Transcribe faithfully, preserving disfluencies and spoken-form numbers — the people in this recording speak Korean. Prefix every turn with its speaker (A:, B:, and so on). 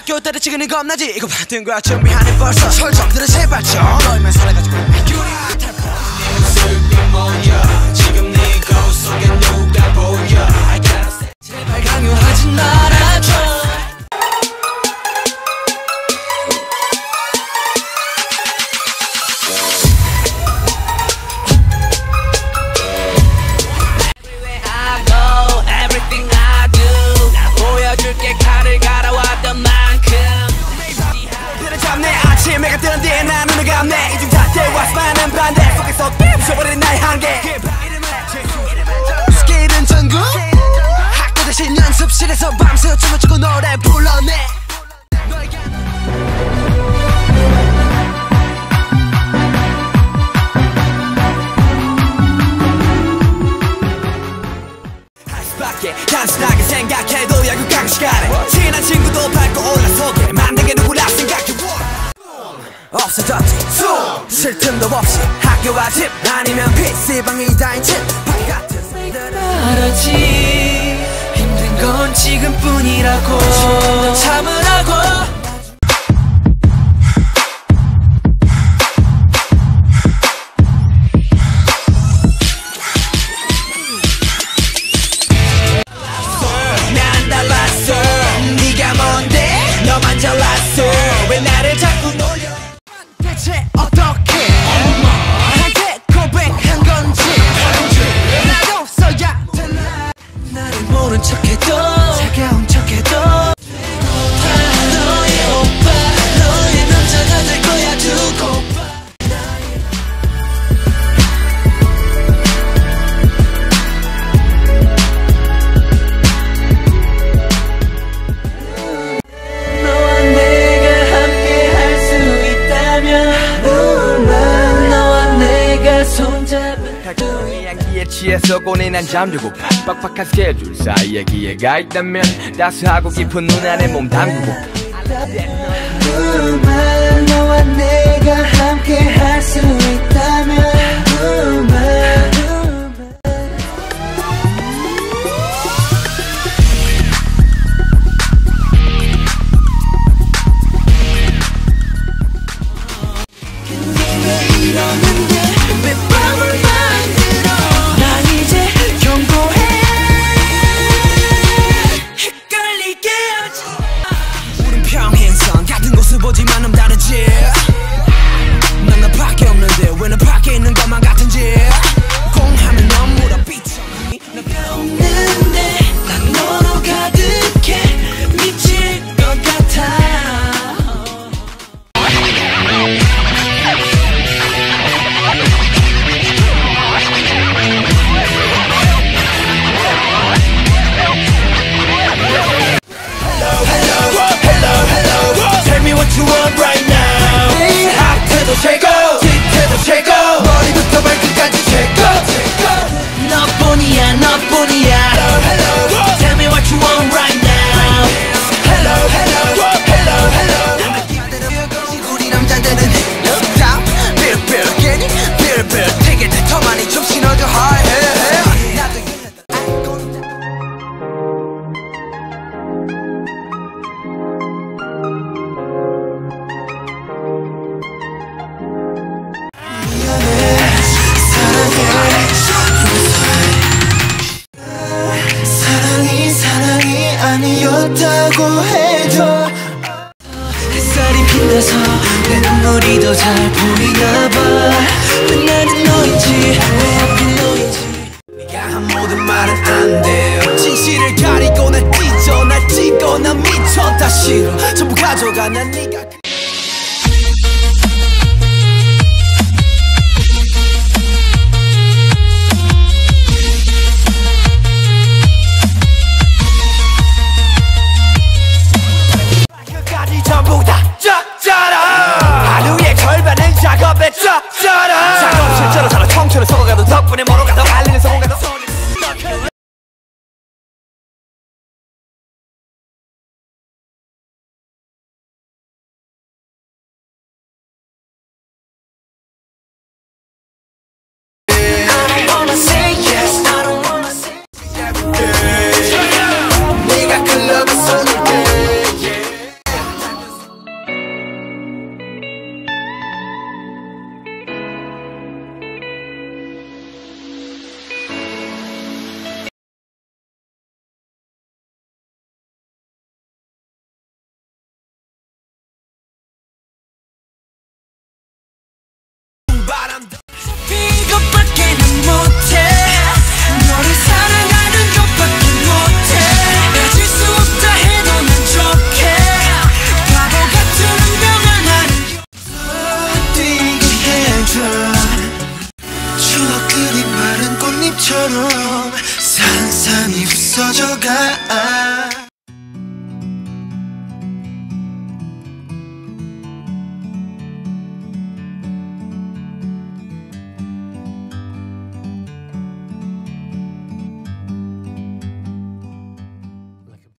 A: 학교 때려치기는 겁나지. 이거 받은 거야 준비하는 벌써. 설정들은 제발 좀 너희만 살아가지고 슬픔 뭐야 지금 네 거울 속에 누가 보여. 제발 강요하지 말아줘. 아침에가 뜨는 뒤에 난 눈을 감네. 이중 잣대와 수많은 반대 속에서 부셔버린 나의 한계. 스케일은 전국 학교 대신 연습실에서 밤새 춤을 추고 노래 불러내. 단순하게 생각해도 야구강 시간에 친한 친구도 밟고 올라서게 만들게 누구라 생각해. 없어졌지 숨 쉴 틈도 없이 학교와 집 아니면 피씨방이 다인 집 바깥은 알았지 힘든 건 지금뿐이라고 더 참으라고. 난 달랐어 네가 뭔데 너만 잘났어 왜 나를 자꾸 놀려. 대체 어떻게 나한테 고백한 건지 나도 써야 되나. 나를 모른 척해도 차가운 척해도 너의 오빠 너의 남자가 될 거야 두고 봐. 너와 내가 함께 할 수 있다면 너와 내가 손잡은
B: 각종의 향기에 취해서 고뇌난 잠들고파. 빡빡한 스케줄 사이에 기회가 있다면 따스하고 깊은 눈 안에 몸 담그고파.
A: 너와 내가 함께 할 수 있다면 보지만 넌 다르지. 난 나밖에 없는데 왜 너 밖에 있는 것만 같은지. 공하면 넌 물어 삐쳐니 너가 없는데 난 너로 가득해 미칠 것 같아. What you want right now? 앞에도 최고, 뒤태도 최고, 머리부터 발끝까지 최고. 너뿐이야, 너뿐이야. Hello, hello. Tell me what you want right now. Hello, hello, hello, hello. 우리 남자들은 stop, bill, bill, 괜히 bill, bill. 되게 더 많이 좀 신어줘 high. 아니었다고 해도 햇살이 빛나서 내 눈물이 더 잘 보이나봐. 왜 나는 너인지 왜 하필 너인지. 네가 한 모든 말은 안 돼. 진실을 가리고 날 찢어 날 찢고 난 미쳐 다 싫어 전부 가져가 난 네가. 전부 다 쩌쩌라. 하루의 절반은 작업에 쩌쩌라. 작업 실제로 살아 청춘을 속아가도 덕분에 뭐로 가도 알리는 성공가도 네가 클럽에 손을 대 바람처럼 산산이 부서져가